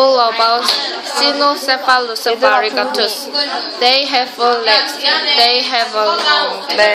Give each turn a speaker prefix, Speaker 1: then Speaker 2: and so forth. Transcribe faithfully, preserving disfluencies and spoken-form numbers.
Speaker 1: all about Cynocephalus variegatus. They have four legs. They have a long